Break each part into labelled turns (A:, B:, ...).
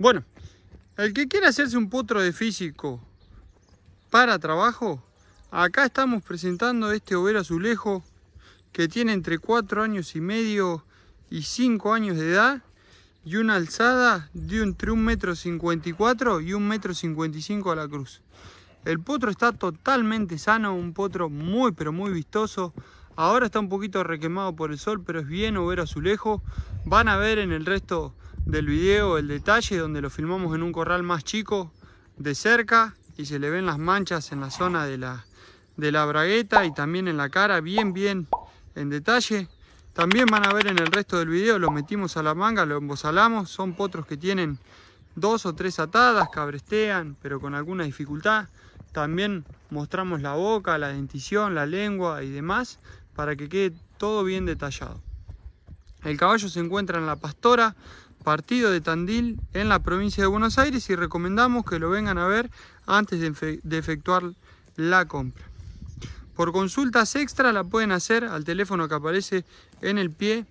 A: Bueno, el que quiera hacerse un potro de físico para trabajo, acá estamos presentando este overo azulejo que tiene entre 4 años y medio y 5 años de edad y una alzada de entre 1,54 m y 1,55 m a la cruz. El potro está totalmente sano, un potro muy pero muy vistoso. Ahora está un poquito requemado por el sol, pero es bien overo azulejo. Van a ver en el resto del video el detalle donde lo filmamos en un corral más chico de cerca y se le ven las manchas en la zona de la bragueta y también en la cara bien en detalle. También van a ver en el resto del video, lo metimos a la manga, lo embosalamos. Son potros que tienen 2 o 3 atadas, cabrestean, pero con alguna dificultad. También mostramos la boca, la dentición, la lengua y demás para que quede todo bien detallado. El caballo se encuentra en La Pastora, partido de Tandil, en la provincia de Buenos Aires, y recomendamos que lo vengan a ver antes de efectuar la compra. Por consultas extra la pueden hacer al teléfono que aparece en el pie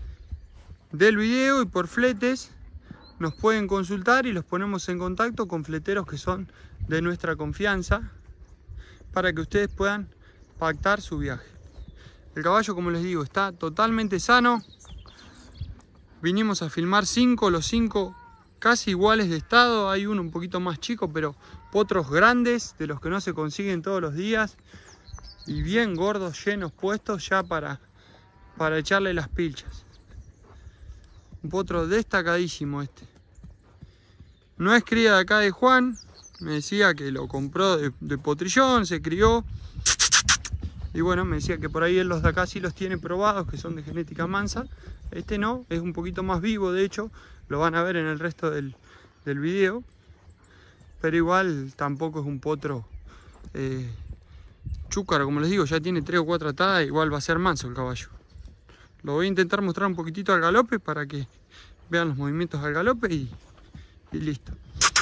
A: del video, y por fletes nos pueden consultar y los ponemos en contacto con fleteros que son de nuestra confianza para que ustedes puedan pactar su viaje. El caballo, como les digo, está totalmente sano. Vinimos a filmar 5, los 5 casi iguales de estado. Hay uno un poquito más chico, pero potros grandes, de los que no se consiguen todos los días. Y bien gordos, llenos, puestos ya para echarle las pilchas. Un potro destacadísimo este. No es cría de acá de Juan. Me decía que lo compró de Potrillón, se crió. Y bueno, me decía que por ahí él los de acá sí los tiene probados, que son de genética mansa. Este no, es un poquito más vivo, de hecho. Lo van a ver en el resto del video. Pero igual tampoco es un potro chúcaro, como les digo. Ya tiene 3 o 4 atadas, igual va a ser manso el caballo. Lo voy a intentar mostrar un poquitito al galope para que vean los movimientos al galope y listo.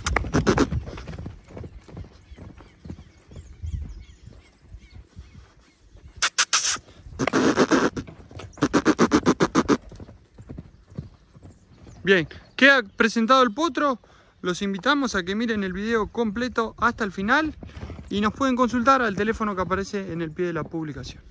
A: Bien, queda presentado el potro. Los invitamos a que miren el video completo hasta el final y nos pueden consultar al teléfono que aparece en el pie de la publicación.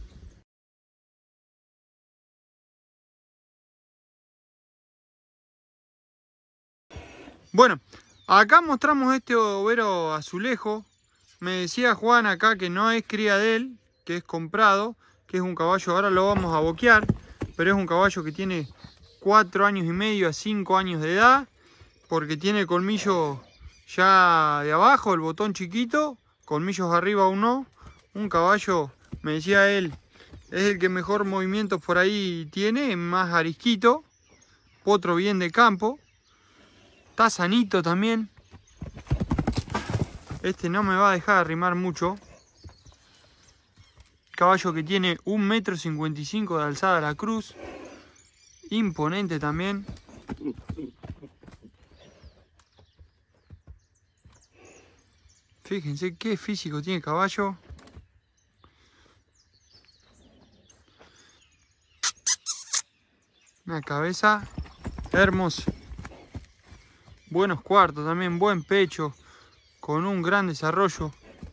A: Bueno, acá mostramos este overo azulejo. Me decía Juan acá que no es cría de él, que es comprado, que es un caballo, ahora lo vamos a boquear, pero es un caballo que tiene 4 años y medio a 5 años de edad, porque tiene colmillo ya de abajo, el botón chiquito, colmillos arriba aún no. Un caballo, me decía él, es el que mejor movimientos por ahí tiene, más arisquito, potro bien de campo, está sanito también. Este no me va a dejar arrimar mucho. Caballo que tiene 1,55 m de alzada a la cruz. Imponente también. Fíjense qué físico tiene el caballo. Una cabeza hermosa. Buenos cuartos también, buen pecho, con un gran desarrollo.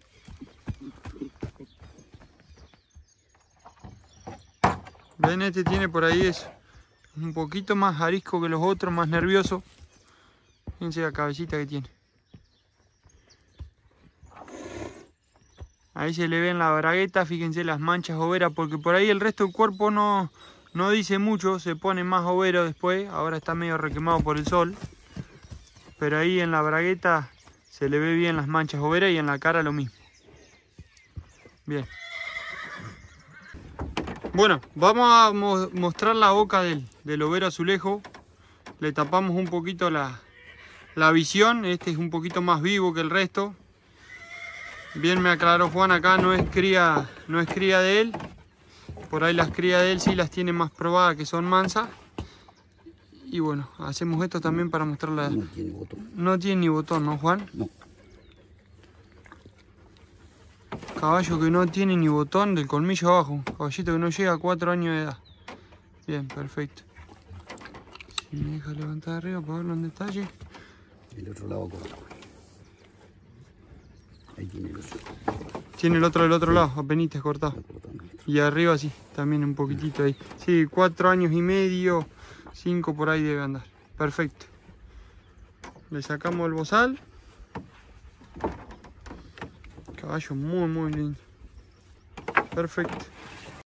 A: Ven, este tiene por ahí eso. Un poquito más arisco que los otros, más nervioso. Fíjense la cabecita que tiene. Ahí se le ve en la bragueta, fíjense las manchas overas, porque por ahí el resto del cuerpo no dice mucho, se pone más overo después. Ahora está medio requemado por el sol. Pero ahí en la bragueta se le ve bien las manchas overas y en la cara lo mismo. Bien. Bueno, vamos a mostrar la boca del overo azulejo. Le tapamos un poquito la visión. Este es un poquito más vivo que el resto. Bien me aclaró Juan, acá no es cría de él. Por ahí las crías de él sí las tiene más probadas, que son mansas. Y bueno, hacemos esto también para mostrarla.
B: No tiene botón.
A: No tiene ni botón, ¿no, Juan?
B: No.
A: Caballo que no tiene ni botón del colmillo abajo. Caballito que no llega a 4 años de edad. Bien, perfecto. Si me deja levantar arriba para verlo en detalle.
B: El otro lado corto. Ahí tiene el otro.
A: Tiene el otro del otro lado, apenitas cortado. Y arriba sí, también un poquitito ahí. Sí, 4 años y medio, 5 por ahí debe andar. Perfecto. Le sacamos el bozal. Caballo muy lindo. Perfecto.